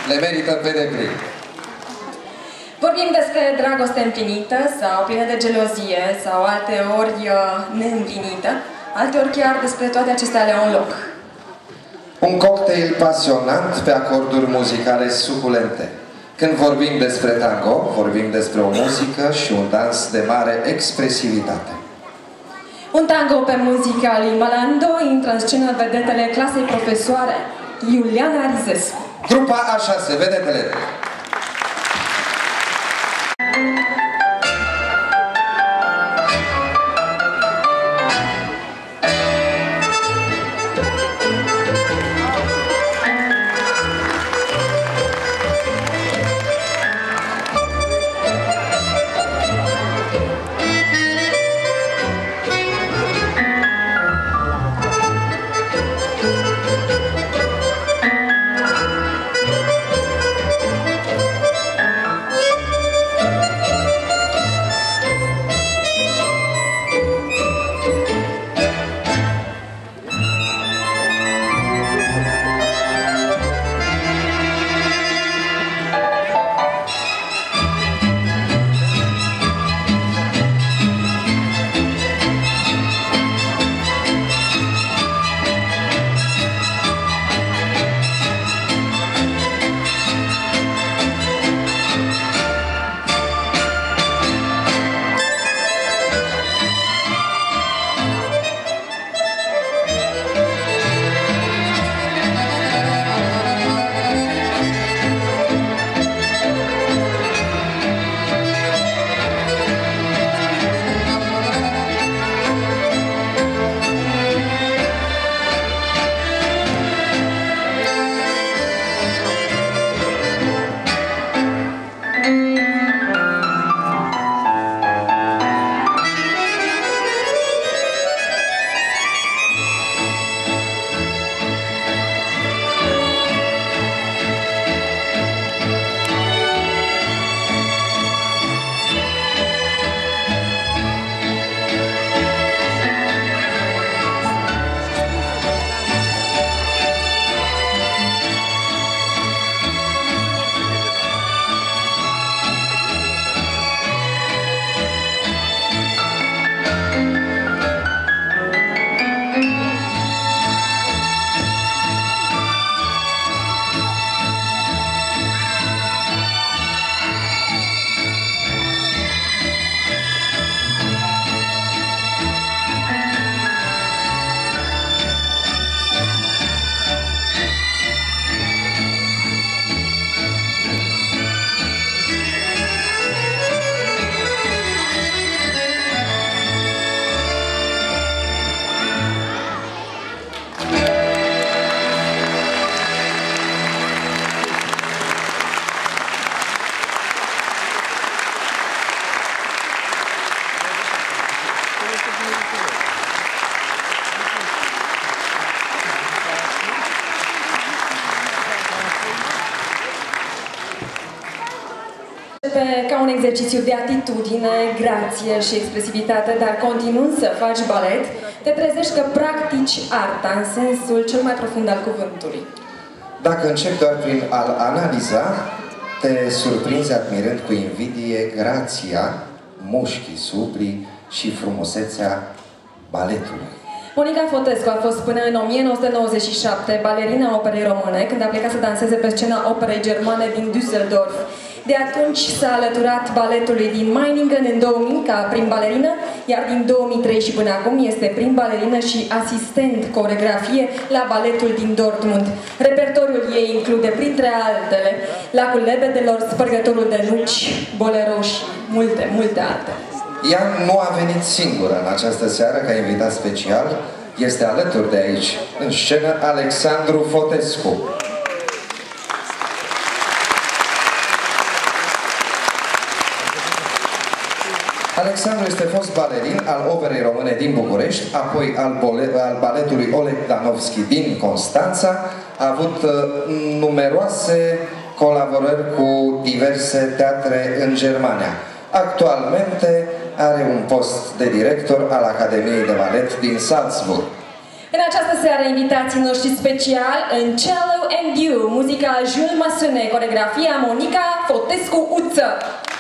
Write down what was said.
le merită pe deplin. Vorbim despre dragoste împlinită sau plină de gelozie sau alteori neîmplinită, alteori chiar despre toate acestea ale un loc. Un cocktail pasionant pe acorduri muzicale suculente. Când vorbim despre tango, vorbim despre o muzică și un dans de mare expresivitate. Un tango pe muzica lui Malando intră în scenă vedetele clasei profesoare Iuliana Rizescu. Grupa A6, vedetele. Ca un exercițiu de atitudine, grație și expresivitate, dar continuând să faci balet, te trezești că practici arta în sensul cel mai profund al cuvântului. Dacă începi doar prin a-l analiza, te surprinzi admirând cu invidie grația, mușchii supli și frumusețea baletului. Monica Fotescu a fost până în 1997 balerina operei române, când a plecat să danseze pe scena operei germane din Düsseldorf. De atunci s-a alăturat baletului din Meiningen în 2000 ca prim balerină, iar din 2003 și până acum este prim balerină și asistent coreografie la baletul din Dortmund. Repertoriul ei include, printre altele, Lacul Lebedelor, Spărgătorul de nuci, Bolero și multe altele. Ea nu a venit singură în această seară ca invitat special. Este alături de aici, în scenă, Alexandru Fotescu. Alexandru este fost balerin al Operei Române din București, apoi al baletului Oleg Danovski din Constanța. A avut numeroase colaborări cu diverse teatre în Germania. Actualmente are un post de director al Academiei de Balet din Salzburg. În această seară, invitații noștri special în cello and You, muzica Jules Massunet, coregrafia Monica Fotescu-Uță.